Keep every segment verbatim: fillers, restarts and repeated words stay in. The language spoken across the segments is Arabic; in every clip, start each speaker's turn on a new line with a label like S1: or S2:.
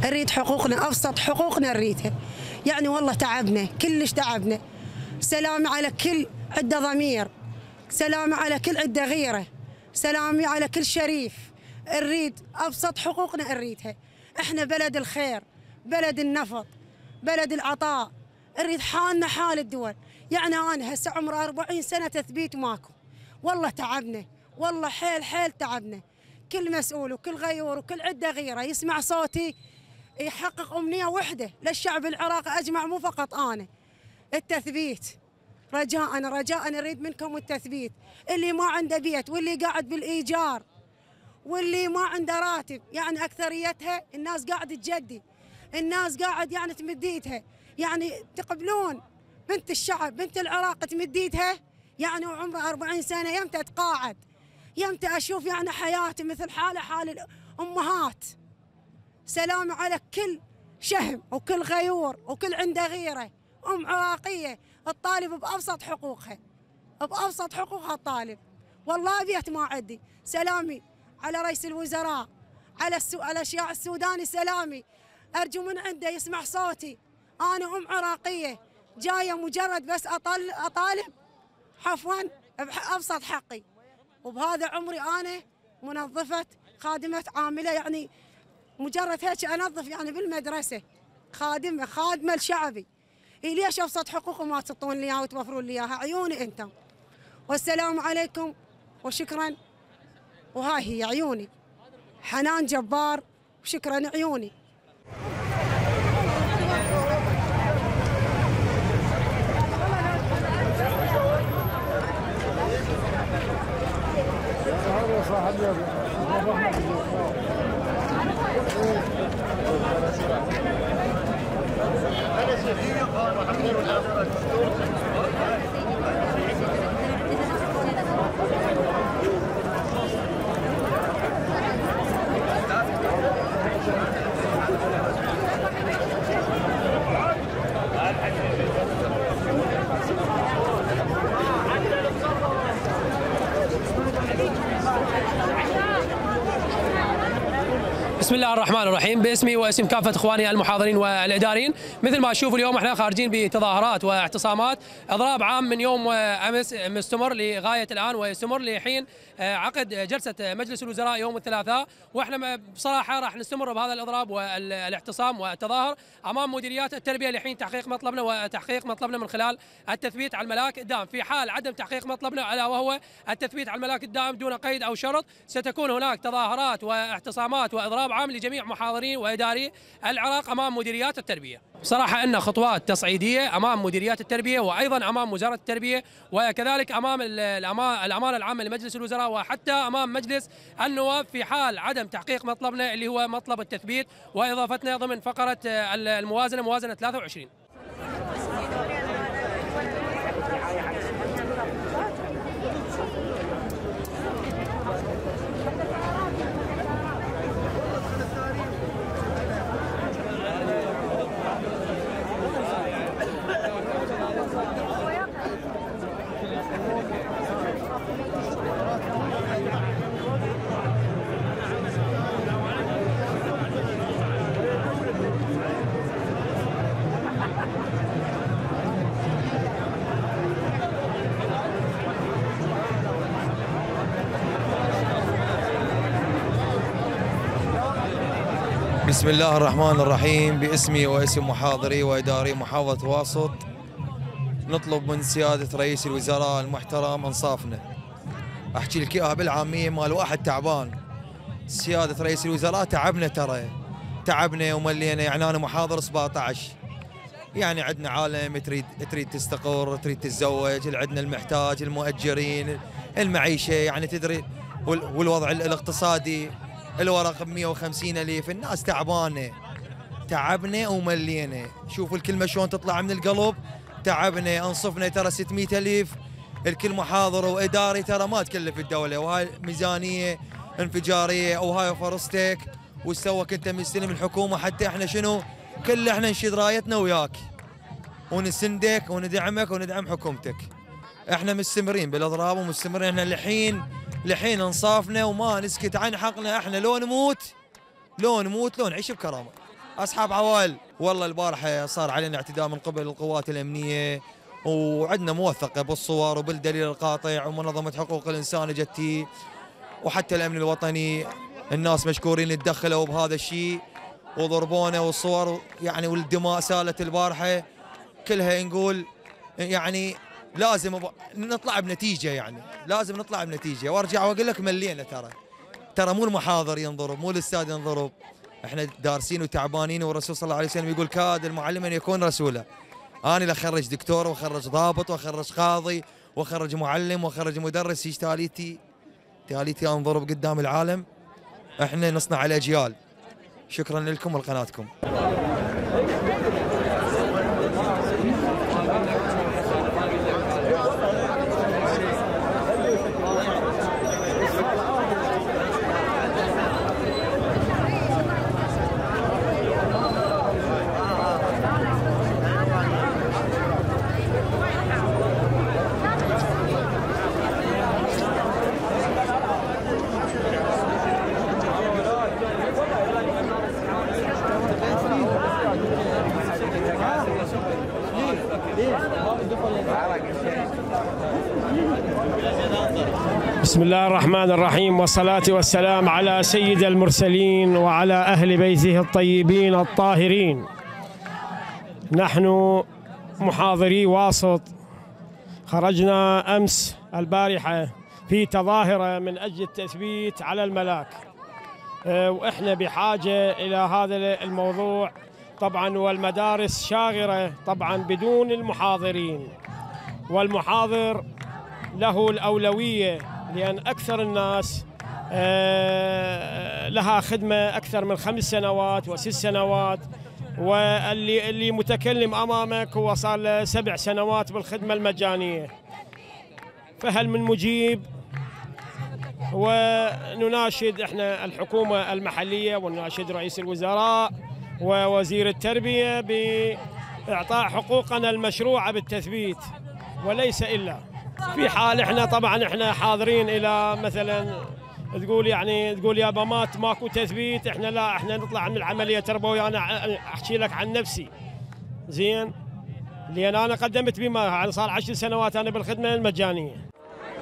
S1: نريد حقوقنا، أبسط حقوقنا نريدها. يعني والله تعبنا، كلش تعبنا. سلامي على كل عنده ضمير، سلامي على كل عنده غيرة، سلامي على كل شريف. نريد أبسط حقوقنا نريدها. إحنا بلد الخير، بلد النفط، بلد العطاء. نريد حالنا حال الدول. يعني أنا هسه عمري أربعين سنة تثبيت ماكو. والله تعبنا، والله حيل حيل تعبنا. كل مسؤول وكل غيور وكل عده غيره يسمع صوتي يحقق أمنية وحدة للشعب العراقي أجمع، مو فقط أنا. التثبيت رجاء رجاء نريد منكم التثبيت. اللي ما عنده بيت واللي قاعد بالإيجار واللي ما عنده راتب، يعني أكثريتها الناس قاعد تجدي، الناس قاعد يعني تمديتها، يعني تقبلون بنت الشعب بنت العراق تمديتها. يعني وعمره أربعين سنة يمتى أتقاعد، يمتى أشوف يعني حياتي مثل حالة حال الأمهات. سلام على كل شهم وكل غيور وكل عنده غيرة. أم عراقية الطالب بأبسط حقوقها، بأبسط حقوقها الطالب. والله بيت ما عندي. سلامي على رئيس الوزراء، على السو... على الشياع السوداني. سلامي أرجو من عنده يسمع صوتي. أنا أم عراقية جاية مجرد بس أطل... أطالب عفوا بأبسط حقي. وبهذا عمري أنا منظفة خادمة عاملة، يعني مجرد هيك أنظف يعني بالمدرسة، خادمة خادمة لشعبي. إيه ليش أبسط حقوق ما تعطون لي إياها وتوفرون لي إياها؟ عيوني أنتم. والسلام عليكم وشكرا. وهاي هي عيوني، حنان جبار، وشكرا عيوني.
S2: بسم الله الرحمن الرحيم. باسمي واسم كافة اخواني المحاضرين والاداريين، مثل ما تشوفوا اليوم احنا خارجين بتظاهرات واعتصامات اضراب عام من يوم امس مستمر لغايه الان، ويستمر لحين عقد جلسه مجلس الوزراء يوم الثلاثاء. واحنا بصراحه راح نستمر بهذا الاضراب والاعتصام والتظاهر امام مديريات التربيه لحين تحقيق مطلبنا، وتحقيق مطلبنا من خلال التثبيت على الملاك الدائم. في حال عدم تحقيق مطلبنا الا وهو التثبيت على الملاك الدائم دون قيد او شرط، ستكون هناك تظاهرات واعتصامات واضراب عام لجميع محاضري واداري العراق امام مديريات التربيه. بصراحه ان خطوات تصعيديه امام مديريات التربيه، وايضا امام وزاره التربيه، وكذلك امام الامانه العامه لمجلس الوزراء، وحتى امام مجلس النواب في حال عدم تحقيق مطلبنا اللي هو مطلب التثبيت واضافتنا ضمن فقره الموازنه موازنه ثلاثة وعشرين.
S3: بسم الله الرحمن الرحيم. باسمي واسم محاضري وإداري محافظة واسط نطلب من سيادة رئيس الوزراء المحترم انصافنا. احكي لك اياها بالعامية مال واحد تعبان. سيادة رئيس الوزراء تعبنا، ترى تعبنا وملينا. يعني انا محاضر سبعطعش، يعني عندنا عالم تريد تريد تستقر، تريد تتزوج، عندنا المحتاج، المؤجرين، المعيشة، يعني تدري، والوضع الاقتصادي، الورق ب مئة وخمسين ألف. الناس تعبانه، تعبنا وملينا. شوفوا الكلمه شلون تطلع من القلب. تعبنا، انصفنا. ترى ستمئة ألف الكل محاضر واداري، ترى ما تكلف الدوله، وهاي ميزانيه انفجاريه، وهاي فرصتك وسوك انت مستلم الحكومه حتى احنا شنو كل احنا نشيد رايتنا وياك ونسندك وندعمك وندعم حكومتك. احنا مستمرين بالاضراب ومستمرين احنا لحين لحين انصافنا، وما نسكت عن حقنا. احنا لو نموت لو نموت لو نعيش بكرامه. اصحاب عوائل. والله البارحه صار علينا اعتداء من قبل القوات الامنيه، وعندنا موثقه بالصور وبالدليل القاطع، ومنظمه حقوق الانسان جتي وحتى الامن الوطني، الناس مشكورين تدخلوا بهذا الشيء وضربونا، والصور يعني والدماء سالت البارحه كلها. نقول يعني لازم نطلع بنتيجه، يعني لازم نطلع بنتيجه. وارجع واقول لك ملينا، ترى ترى مو المحاضر ينضرب، مو الاستاذ ينضرب، احنا دارسين وتعبانين. والرسول صلى الله عليه وسلم يقول كاد المعلم ان يكون رسولا. انا اللي اخرج دكتور واخرج ضابط واخرج قاضي واخرج معلم واخرج مدرس، ايش تاليتي؟ تاليتي انضرب قدام العالم. احنا نصنع الاجيال. شكرا لكم ولقناتكم.
S4: بسم الله الرحمن الرحيم، والصلاة والسلام على سيد المرسلين وعلى أهل بيته الطيبين الطاهرين. نحن محاضري واسط خرجنا أمس البارحة في تظاهرة من أجل التثبيت على الملاك، وإحنا بحاجة إلى هذا الموضوع طبعا، والمدارس شاغرة طبعا بدون المحاضرين، والمحاضر له الأولوية لأن أكثر الناس لها خدمة أكثر من خمس سنوات وست سنوات، واللي اللي متكلم أمامك هو صار له سبع سنوات بالخدمة المجانية. فهل من مجيب؟ ونناشد احنا الحكومة المحلية ونناشد رئيس الوزراء ووزير التربية بإعطاء حقوقنا المشروعة بالتثبيت، وليس إلا في حال احنا طبعا احنا حاضرين الى مثلا تقول يعني تقول يا بمات ماكو تثبيت، احنا لا، احنا نطلع من العمليه تربويه. انا احكي لك عن نفسي زين، لان انا قدمت بما يعني صار عشر سنوات انا بالخدمه المجانيه.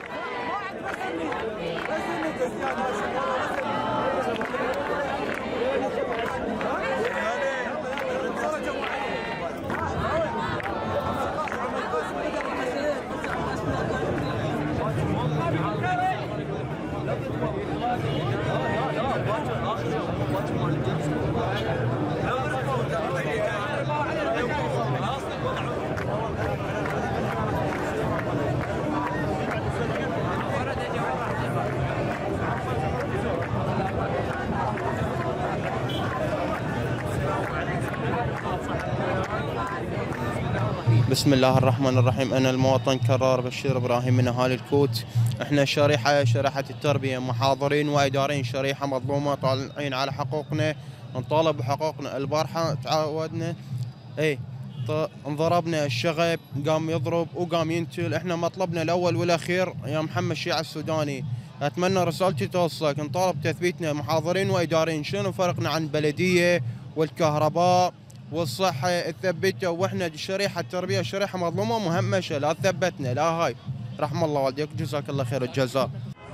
S5: بسم الله الرحمن الرحيم. أنا المواطن كرار بشير إبراهيم من أهالي الكوت. إحنا شريحة شريحة التربية، محاضرين وإداريين، شريحة مظلومة طالعين على حقوقنا، نطالب بحقوقنا. البارحة تعودنا إيه انضربنا، الشغب قام يضرب وقام ينتل. إحنا مطلبنا الأول والأخير يا محمد الشيعة السوداني، أتمنى رسالتي توصلك، نطالب تثبيتنا محاضرين وإداريين. شنو فرقنا عن البلدية والكهرباء والصحة؟ تثبتوا، واحنا شريحة التربية شريحة مظلومة مهمشة، لا ثبتنا لا هاي. رحم الله والديك، جزاك الله خير الجزاء.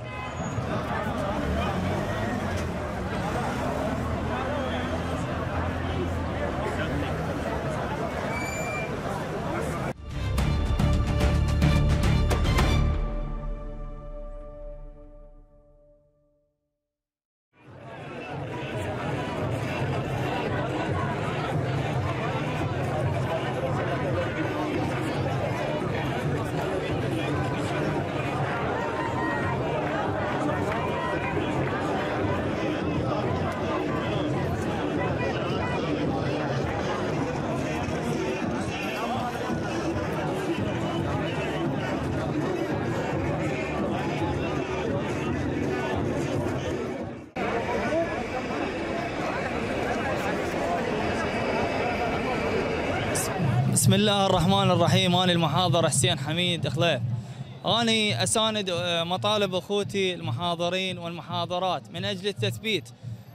S6: بسم الله الرحمن الرحيم. أنا المحاضر حسين حميد خليف. أنا أساند مطالب أخوتي المحاضرين والمحاضرات من أجل التثبيت.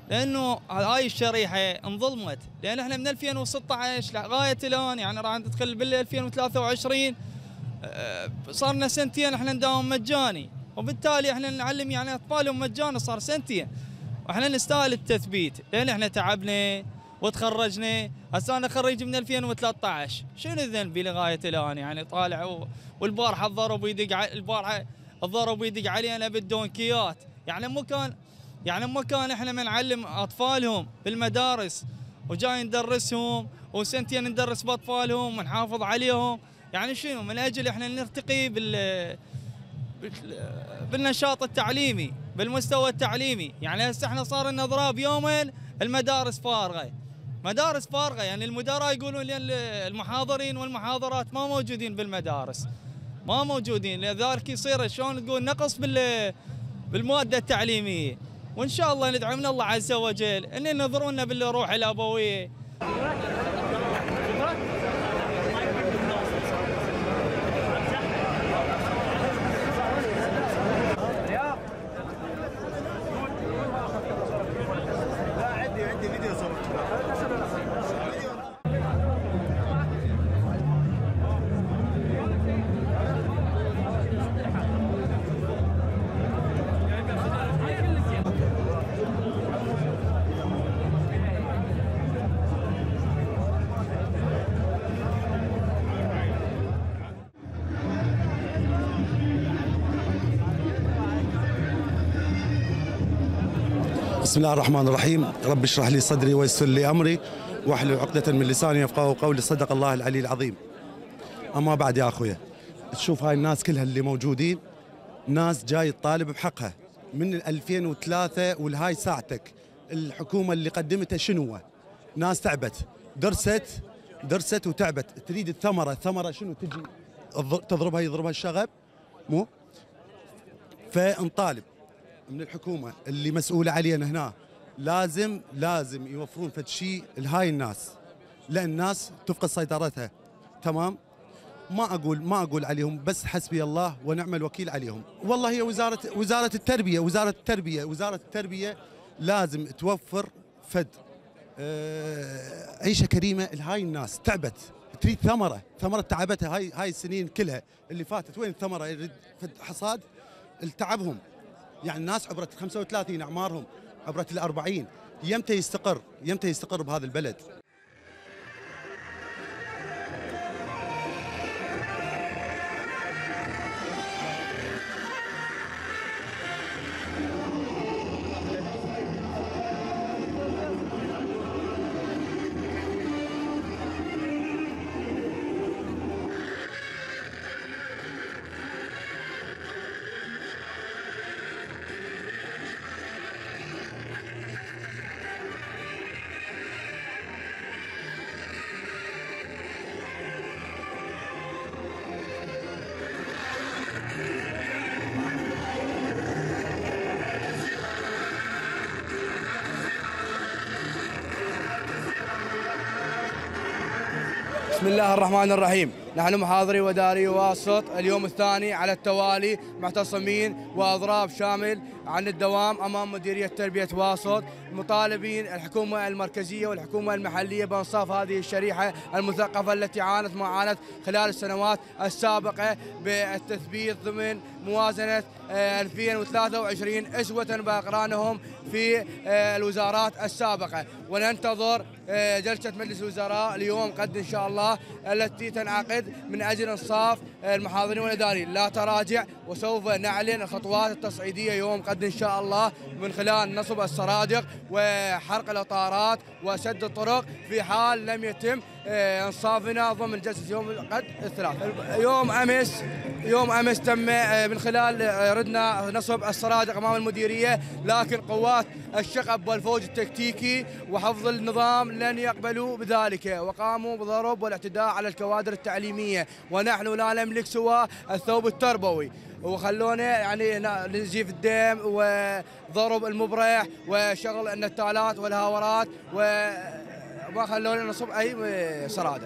S6: لانه هاي الشريحه انظلمت، لان احنا من ألفين وستة عشر لغايه الان يعني راح ندخل بال ألفين وثلاثة وعشرين صار لنا سنتين احنا نداوم مجاني، وبالتالي احنا نعلم يعني اطفالهم مجاني صار سنتين، واحنا نستاهل التثبيت لان احنا تعبنا وتخرجنا. هسه انا خريج من ألفين وثلاثة عشر، شنو ذنبي لغايه الان يعني طالع والبارحه الضرب يدق البارحه الضرب يدق علينا بالدونكيات، يعني مو كان يعني مو كان احنا ما نعلم اطفالهم بالمدارس وجاي ندرسهم وسنتين ندرس باطفالهم ونحافظ عليهم، يعني شنو من اجل احنا نرتقي بال بالنشاط التعليمي بالمستوى التعليمي. يعني هسه احنا صار لنا اضراب يومين المدارس فارغه، مدارس فارغه، يعني المدراء يقولون لي المحاضرين والمحاضرات ما موجودين بالمدارس، ما موجودين، لذلك يصير شلون تقول نقص بال بالماده التعليميه. وان شاء الله ندعو من الله عز وجل ان ينظرونا بالروح الابويه.
S7: بسم الله الرحمن الرحيم. رب اشرح لي صدري ويسر لي امري واحلل عقدة من لساني يفقهوا قولي. صدق الله العلي العظيم. اما بعد يا اخويا، تشوف هاي الناس كلها اللي موجودين ناس جاي تطالب بحقها من ألفين وثلاثة ولهاي ساعتك. الحكومة اللي قدمتها شنو؟ ناس تعبت، درست درست وتعبت، تريد الثمرة، الثمرة شنو؟ تجي تضربها يضربها الشغب؟ مو؟ فنطالب من الحكومة اللي مسؤولة علينا هنا لازم لازم يوفرون فد شيء لهاي الناس، لأن الناس تفقد سيطرتها. تمام؟ ما أقول ما أقول عليهم، بس حسبي الله ونعم الوكيل عليهم. والله هي وزارة وزارة التربية وزارة التربية وزارة التربية لازم توفر فد آه عيشة كريمة لهاي الناس. تعبت، تريد ثمرة، ثمرة تعبتها هاي هاي السنين كلها اللي فاتت. وين الثمرة؟ يريد فد حصاد لتعبهم. يعني الناس عبرت خمسة وثلاثين اعمارهم، عبرت الأربعين، يمتى يستقر؟ يمتى يستقر بهذا البلد؟
S8: بسم الله الرحمن الرحيم. نحن محاضري واداري واسط اليوم الثاني على التوالي معتصمين واضراب شامل عن الدوام امام مديريه تربيه واسط، مطالبين الحكومه المركزيه والحكومه المحليه بانصاف هذه الشريحه المثقفه التي عانت ما عانت خلال السنوات السابقه بالتثبيت ضمن موازنه ألفين وثلاثة وعشرين اسوه باقرانهم في الوزارات السابقه. وننتظر جلسه مجلس الوزراء اليوم قد ان شاء الله التي تنعقد من اجل انصاف المحاضرين والاداريين. لا تراجع، وسوف نعلن الخطوات التصعيديه يوم قد ان شاء الله من خلال نصب السرادق وحرق الاطارات وسد الطرق في حال لم يتم انصافنا ضمن جلسه يوم قد الثلاث. يوم امس يوم امس تم من خلال ردنا نصب السرادق امام المديريه، لكن قوات الشقب والفوج التكتيكي وحفظ النظام لن يقبلوا بذلك، وقاموا بضرب والاعتداء على الكوادر التعليميه، ونحن لا نملك سوى الثوب التربوي، وخلونا يعني نزيف الدم وضرب المبرح وشغل النتالات والهاورات، وما خلونا نصب اي سرادق.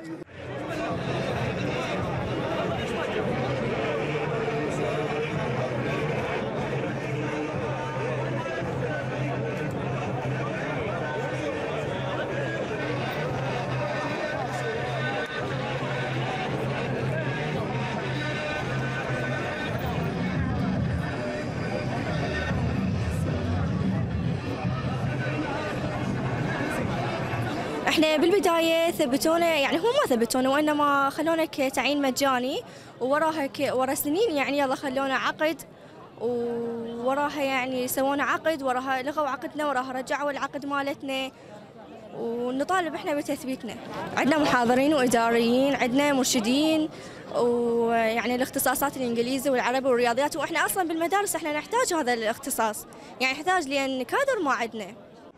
S9: احنا بالبدايه ثبتونا، يعني هم ما ثبتونا وانما خلونك تعيين مجاني، ووراها ورا سنين يعني يلا خلونا عقد، ووراها يعني سوونا عقد، وراها لغوا عقدنا، وراها رجعوا العقد مالتنا، ونطالب احنا بتثبيتنا. عندنا محاضرين واداريين، عندنا مرشدين، ويعني الاختصاصات الانجليزي والعربي والرياضيات، واحنا اصلا بالمدارس احنا نحتاج هذا الاختصاص، يعني نحتاج لان كادر ما عندنا.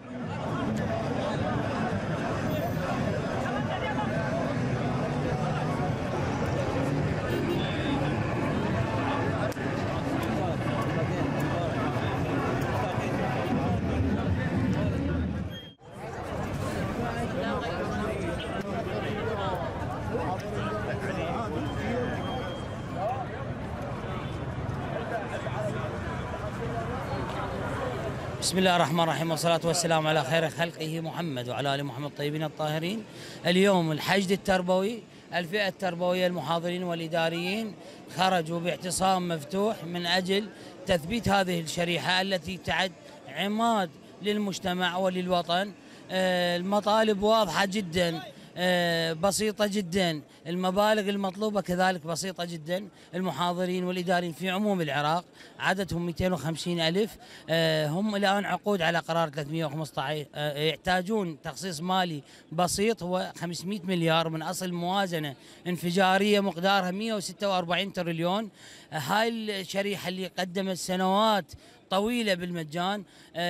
S10: بسم الله الرحمن الرحيم، والصلاة والسلام على خير خلقه محمد وعلى آل محمد الطيبين الطاهرين. اليوم الحشد التربوي، الفئة التربوية المحاضرين والإداريين خرجوا باعتصام مفتوح من أجل تثبيت هذه الشريحة التي تعد عماد للمجتمع وللوطن. المطالب واضحة جدا، بسيطة جدا، المبالغ المطلوبة كذلك بسيطة جدا. المحاضرين والإداريين في عموم العراق عددهم مئتين وخمسين ألف، هم الآن عقود على قرار ثلاثمئة وخمسة عشر، يحتاجون تخصيص مالي بسيط هو خمسمئة مليار من أصل موازنة انفجارية مقدارها مئة وستة وأربعين تريليون. هاي الشريحة اللي قدمت سنوات طويلة بالمجان،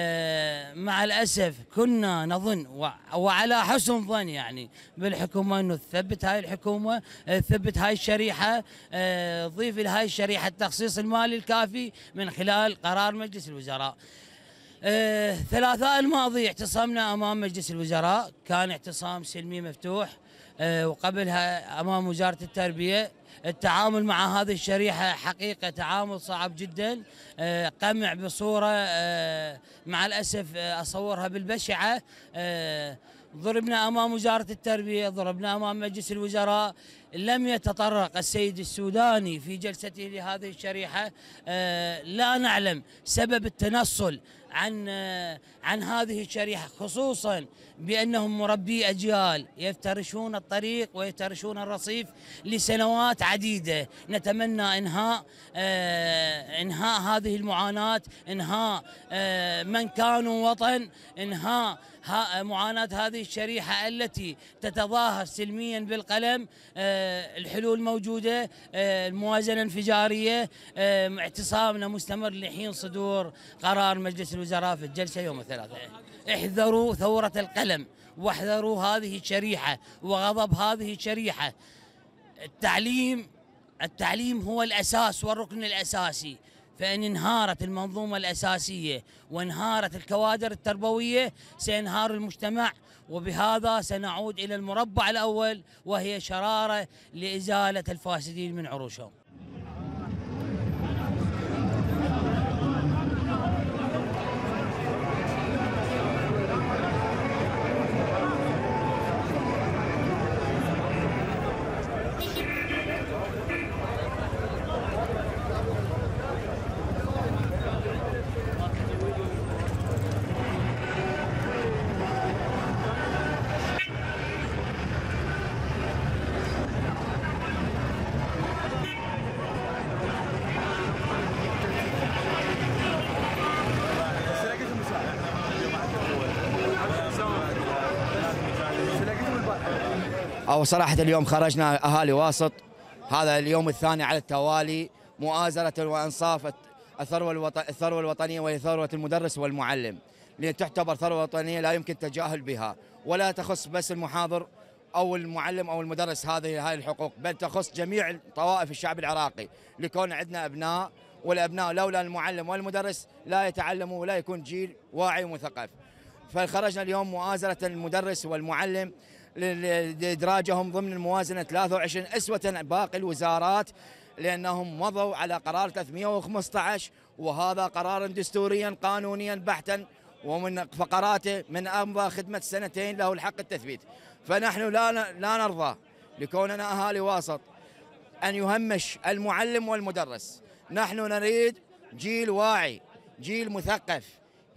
S10: مع الأسف كنا نظن وعلى حسن ظن يعني بالحكومة أنه تثبت هاي الحكومة، تثبت هاي الشريحة، ضيف لهاي الشريحة التخصيص المالي الكافي من خلال قرار مجلس الوزراء. ثلاثاء الماضي اعتصمنا أمام مجلس الوزراء، كان اعتصام سلمي مفتوح، وقبلها أمام وزارة التربية. التعامل مع هذه الشريحة حقيقة تعامل صعب جدا، قمع بصورة مع الأسف أصورها بالبشعة. ضربنا أمام وزارة التربية، ضربنا أمام مجلس الوزراء، لم يتطرق السيد السوداني في جلسته لهذه الشريحة. لا نعلم سبب التنصل عن عن هذه الشريحة، خصوصا بأنهم مربي أجيال يفترشون الطريق ويفترشون الرصيف لسنوات عديدة. نتمنى إنهاء إنهاء هذه المعاناة، إنهاء من كانوا وطن، إنهاء معاناة هذه الشريحة التي تتظاهر سلميا بالقلم. الحلول موجودة، الموازنة انفجارية، اعتصامنا مستمر لحين صدور قرار مجلس الوزراء في الجلسة يوم الثلاثاء. احذروا ثورة القلم، واحذروا هذه الشريحة وغضب هذه الشريحة. التعليم التعليم هو الأساس والركن الأساسي، فإن انهارت المنظومة الأساسية وانهارت الكوادر التربوية سينهار المجتمع، وبهذا سنعود إلى المربع الأول وهي شرارة لإزالة الفاسدين من عروشهم.
S8: أو صراحة اليوم خرجنا أهالي واسط، هذا اليوم الثاني على التوالي، مؤازرة وإنصاف الثروة الوطن الثروة الوطنية وهي ثروة المدرس والمعلم، لأن تعتبر ثروة وطنية لا يمكن التجاهل بها، ولا تخص بس المحاضر أو المعلم أو المدرس هذه هاي الحقوق، بل تخص جميع طوائف الشعب العراقي، لكون عندنا أبناء، والأبناء لولا المعلم والمدرس لا يتعلموا ولا يكون جيل واعي ومثقف. فخرجنا اليوم مؤازرة المدرس والمعلم لإدراجهم ضمن الموازنة ثلاثة وعشرين أسوة باقي الوزارات، لأنهم مضوا على قرار ثلاثمئة وخمسة عشر، وهذا قرار دستوريا قانونيا بحتا، ومن فقراته من أمضى خدمة سنتين له الحق التثبيت. فنحن لا لا نرضى لكوننا أهالي واسط أن يهمش المعلم والمدرس. نحن نريد جيل واعي، جيل مثقف،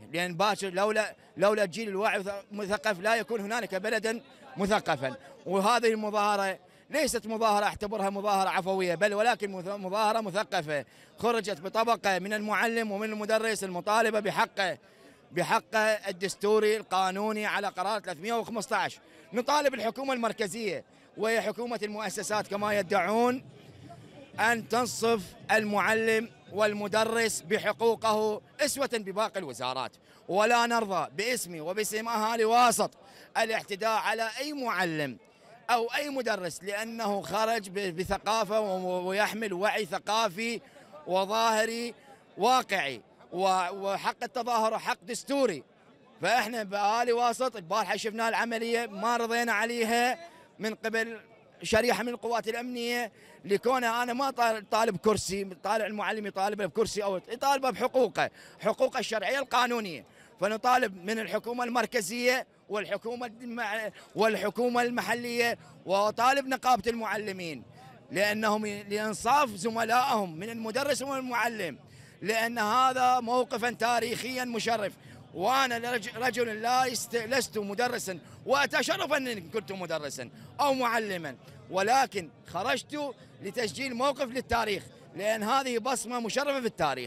S11: لأن باكر لولا لولا الجيل الواعي مثقف لا يكون هنالك بلدا مثقفا. وهذه المظاهرة ليست مظاهرة أعتبرها مظاهرة عفوية، بل ولكن مظاهرة مثقفة خرجت بطبقة من المعلم ومن المدرس المطالبة بحقه بحقه الدستوري القانوني على قرار ثلاثمئة وخمسة عشر. نطالب الحكومة المركزية وهي حكومة المؤسسات كما يدعون أن تنصف المعلم والمدرس بحقوقه أسوة بباقي الوزارات، ولا نرضى باسمي وباسم أهالي واسط الاعتداء على أي معلم أو أي مدرس لأنه خرج بثقافة ويحمل وعي ثقافي وظاهري واقعي، وحق التظاهر حق دستوري. فإحنا بأهالي واسط البارحة شفنا العملية ما رضينا عليها من قبل شريحة من القوات الأمنية، لكون أنا ما طالب كرسي، طالع المعلم يطالب بكرسي أو يطالب بحقوقه، حقوقه الشرعية القانونية. فنطالب من الحكومة المركزية والحكومة والحكومة المحلية، وطالب نقابة المعلمين لأنهم لإنصاف زملائهم من المدرس والمعلم، لأن هذا موقفا تاريخيا مشرف. وأنا رجل لا لست مدرسا وأتشرف أني كنت مدرسا أو معلما، ولكن خرجت لتسجيل موقف للتاريخ، لأن هذه بصمة مشرفة في التاريخ.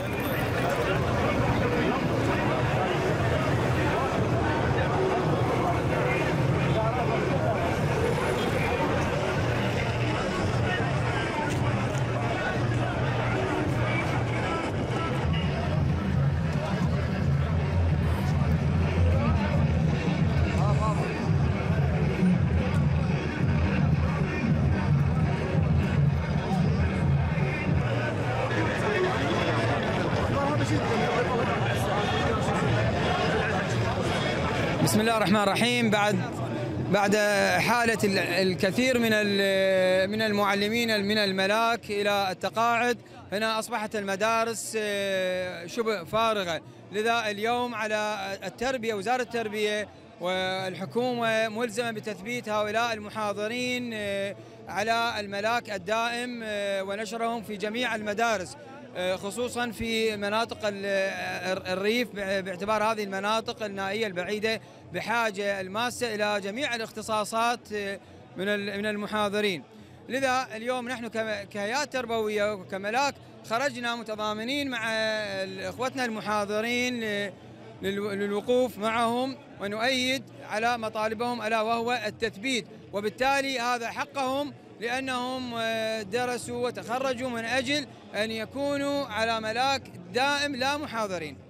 S12: بسم الله الرحمن الرحيم. بعد بعد حالة الكثير من من المعلمين من الملاك إلى التقاعد، هنا أصبحت المدارس شبه فارغة. لذا اليوم على التربية، وزارة التربية والحكومة ملزمة بتثبيت هؤلاء المحاضرين على الملاك الدائم ونشرهم في جميع المدارس، خصوصا في مناطق الريف، باعتبار هذه المناطق النائية البعيدة بحاجة الماسة إلى جميع الاختصاصات من من المحاضرين. لذا اليوم نحن كهيئات تربوية وكملاك خرجنا متضامنين مع اخوتنا المحاضرين للوقوف معهم ونؤيد على مطالبهم، ألا وهو التثبيت، وبالتالي هذا حقهم لأنهم درسوا وتخرجوا من أجل أن يكونوا على ملاك دائم لا محاضرين.